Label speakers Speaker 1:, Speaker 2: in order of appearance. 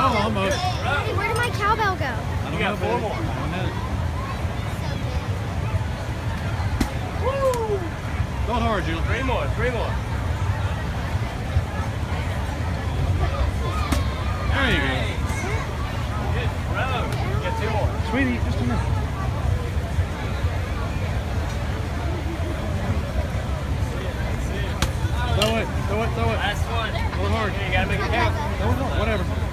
Speaker 1: Oh, almost.
Speaker 2: Daddy, where did my cowbell go?
Speaker 3: You got 4 more.
Speaker 1: Woo! Going hard, Julie.
Speaker 3: 3 more. 3 more.
Speaker 1: There you go.
Speaker 3: Good throw. You got 2 more.
Speaker 1: Sweetie, just a minute. Throw it. Throw it. Throw it.
Speaker 3: Last one.
Speaker 1: Going hard.
Speaker 3: Here, you gotta make it count.
Speaker 1: Whatever.